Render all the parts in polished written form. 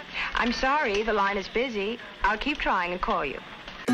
I'm sorry, the line is busy. I'll keep trying and call you.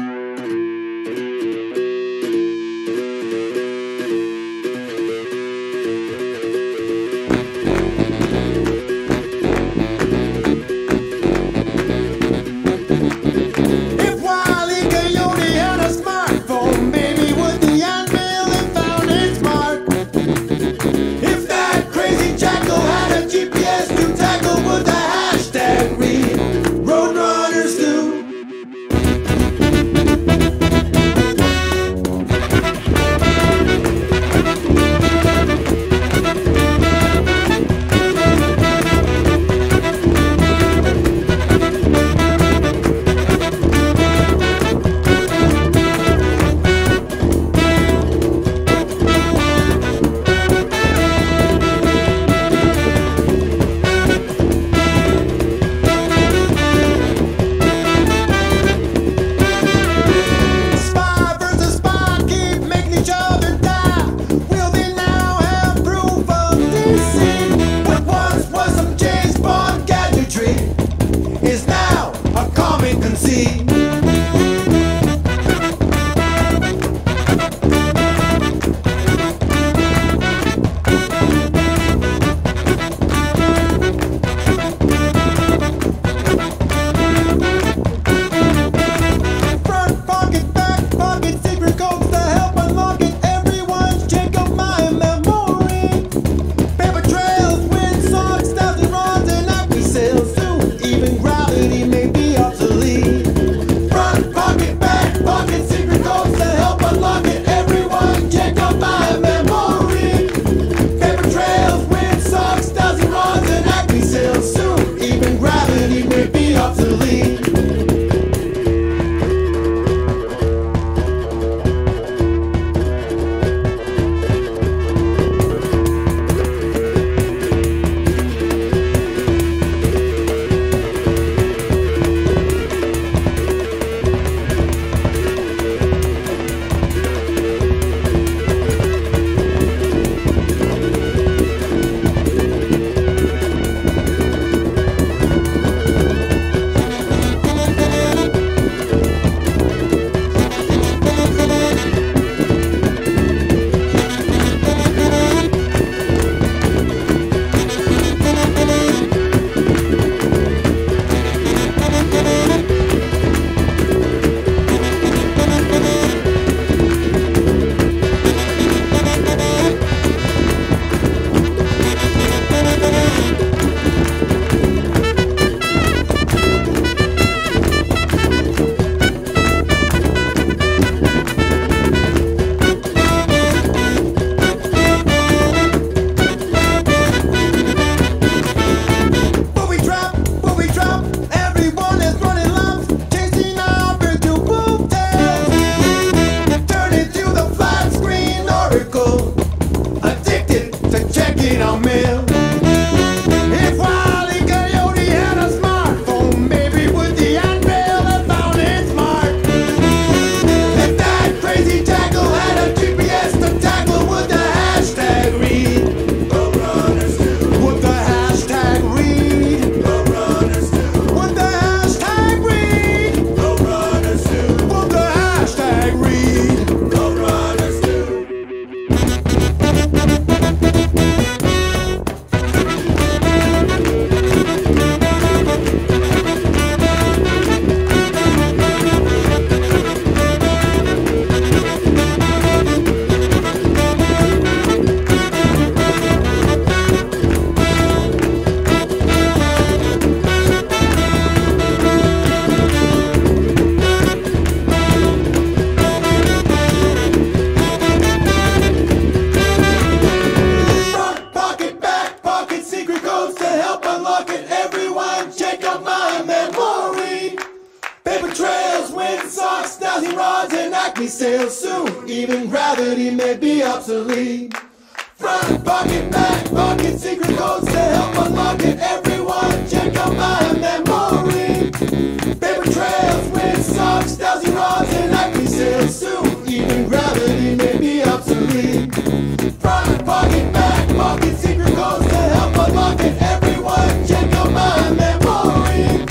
we sail soon, even gravity may be obsolete. Front pocket, back pocket, secret codes to help unlock it. Everyone check out my memory. Paper trails, wind socks, dowsing rods, and like we sail soon, even gravity may be obsolete. Front pocket, back pocket, secret codes to help unlock it. Everyone check out my memory.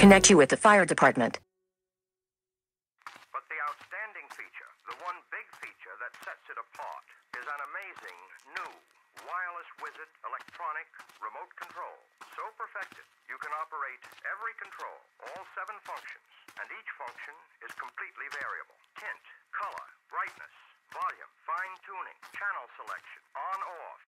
connect you with the fire department. But the outstanding feature, the one big feature that sets it apart, is an amazing new wireless wizard electronic remote control. So perfected, you can operate every control, all 7 functions, and each function is completely variable. Tint, color, brightness, volume, fine-tuning, channel selection, on-off,